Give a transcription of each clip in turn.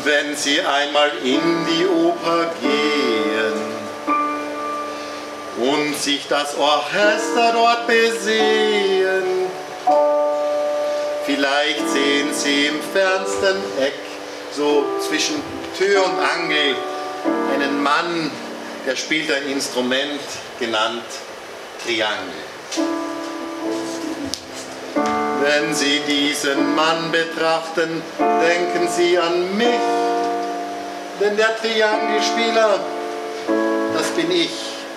wenn Sie einmal in die Oper gehen und sich das Orchester dort besehen. Vielleicht sehen Sie im fernsten Eck, so zwischen Tür und Angel, einen Mann, der spielt ein Instrument genannt Triangel. Wenn Sie diesen Mann betrachten, denken Sie an mich, denn der Triangelspieler, das bin ich.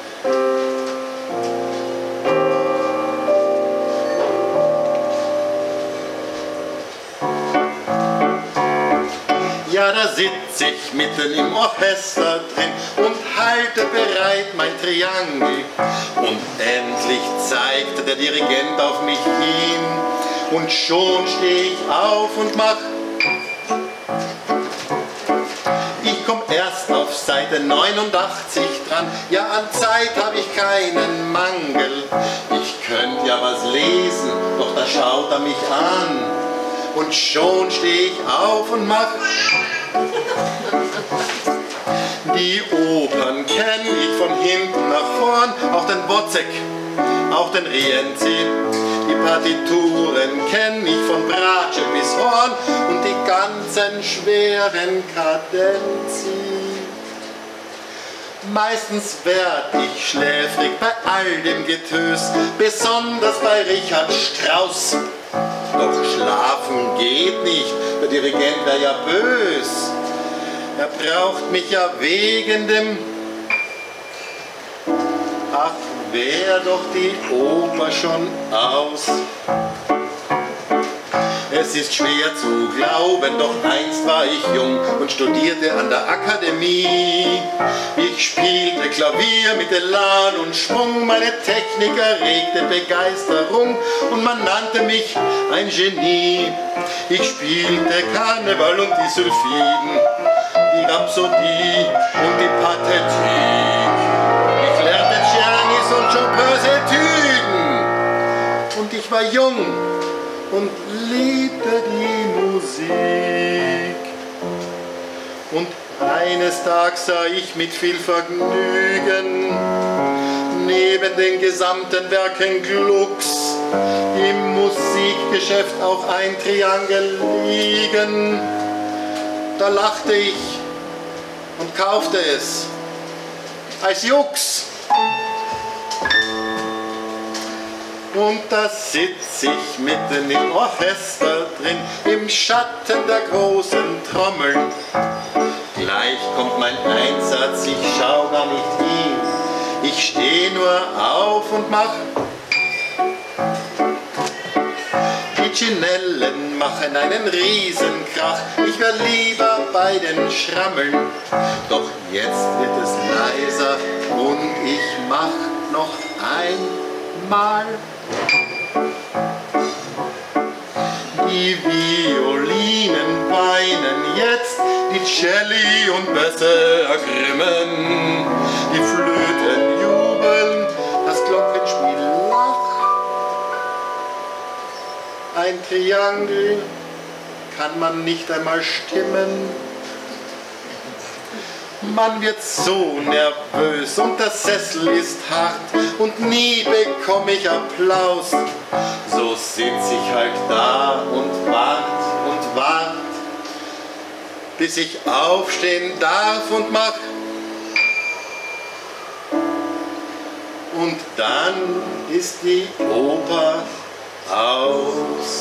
Ja, da sitz ich mitten im Orchester drin und halte bereit mein Triangel. Und endlich zeigt der Dirigent auf mich hin und schon steh ich auf und mach. Ich komm erst auf Seite 89 dran, ja an Zeit hab ich keinen Mangel. Ich könnt ja was lesen, doch da schaut er mich an. Und schon steh ich auf und mach. Die Opern kenn ich von hinten nach vorn, auch den Wozzeck, auch den Rienzi. Die Partituren kenn ich von Bratsche bis Horn und die ganzen schweren Kadenzi. Meistens werd ich schläfrig bei all dem Getös, besonders bei Richard Strauss. Doch schlafen geht nicht, der Dirigent wär ja bös. Er braucht mich ja wegen dem... Ach, wär doch die Oper schon aus. Es ist schwer zu glauben, doch einst war ich jung und studierte an der Akademie. Ich spielte Klavier mit Elan und Schwung, meine Technik erregte Begeisterung und man nannte mich ein Genie. Ich spielte Karneval und die Sylphiden, die Rhapsodie und die Pathetik. Ich lernte Czernis und Chopins Etüden und ich war jung und liebte die Musik. Und eines Tages sah ich mit viel Vergnügen neben den gesamten Werken Glucks im Musikgeschäft auch ein Triangel liegen. Da lachte ich und kaufte es als Jux. Und da sitz ich mitten im Orchester drin, im Schatten der großen Trommeln. Gleich kommt mein Einsatz, ich schau gar nicht hin, ich steh nur auf und mach. Die Chinellen machen einen Riesenkrach, ich wär lieber bei den Schrammeln. Doch jetzt wird es leiser und ich mach noch einmal. Die Violinen weinen jetzt, die Celli und Bässe ergrimmen, die Flöten jubeln, das Glockenspiel lacht. Ein Triangel kann man nicht einmal stimmen. Man wird so nervös und der Sessel ist hart und nie bekomme ich Applaus. So sitz ich halt da und wart, bis ich aufstehen darf und mach. Und dann ist die Oper aus.